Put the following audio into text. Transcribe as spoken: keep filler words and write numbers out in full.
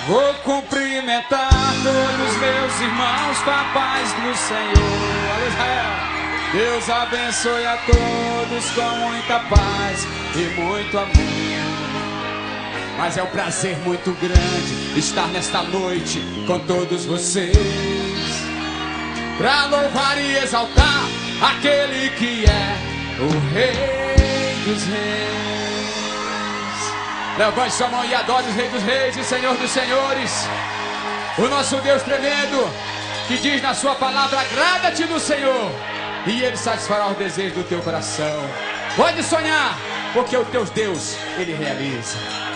Vou cumprimentar todos meus irmãos, papais do Senhor. Alô, Israel. Deus abençoe a todos com muita paz e muito amor. Mas é um prazer muito grande estar nesta noite com todos vocês, pra louvar e exaltar aquele que é o Rei dos Reis. Levante sua mão e adore o Rei dos Reis e Senhor dos Senhores, o nosso Deus tremendo, que diz na sua palavra: agrada-te do Senhor e Ele satisfará os desejos do teu coração. Pode sonhar, porque o teu Deus, Ele realiza.